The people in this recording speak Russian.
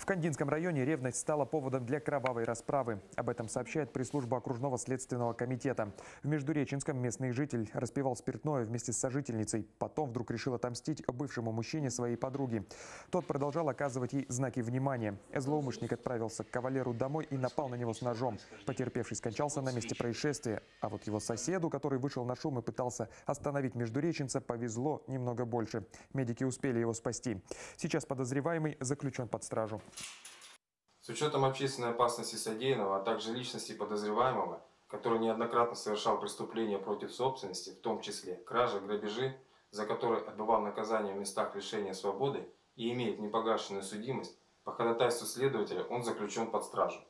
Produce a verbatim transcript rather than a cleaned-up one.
Кандинском районе ревность стала поводом для кровавой расправы. Об этом сообщает пресс-служба окружного следственного комитета. В Междуреченском местный житель распивал спиртное вместе с сожительницей. Потом вдруг решил отомстить бывшему мужчине своей подруги. Тот продолжал оказывать ей знаки внимания. Злоумышленник отправился к кавалеру домой и напал на него с ножом. Потерпевший скончался на месте происшествия. А вот его соседу, который вышел на шум и пытался остановить междуреченца, повезло немного больше. Медики успели его спасти. Сейчас подозреваемый заключен под стражу. С учетом общественной опасности содеянного, а также личности подозреваемого, который неоднократно совершал преступления против собственности, в том числе кражи, грабежи, за которые отбывал наказание в местах лишения свободы и имеет непогашенную судимость, по ходатайству следователя он заключен под стражу.